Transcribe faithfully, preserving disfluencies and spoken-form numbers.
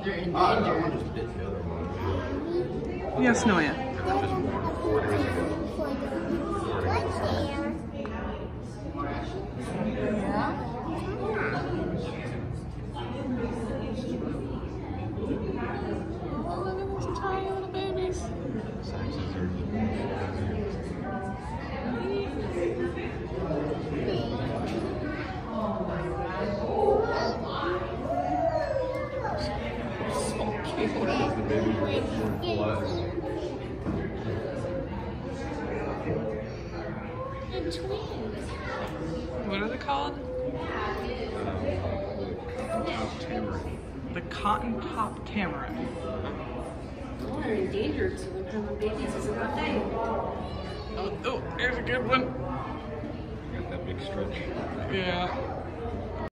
They're endangered. Ah, that one just bit the other one. Yes, Noya. There was just one four days ago. Yeah. Oh, look at those tiny little babies. Sizes are so cute. The babies are flies. And twins. What are they called? The cotton top tamarin. Oh, they're endangered, so they're kind of babies is a good thing. Oh, oh, here's a good one. Got that big stretch. Yeah.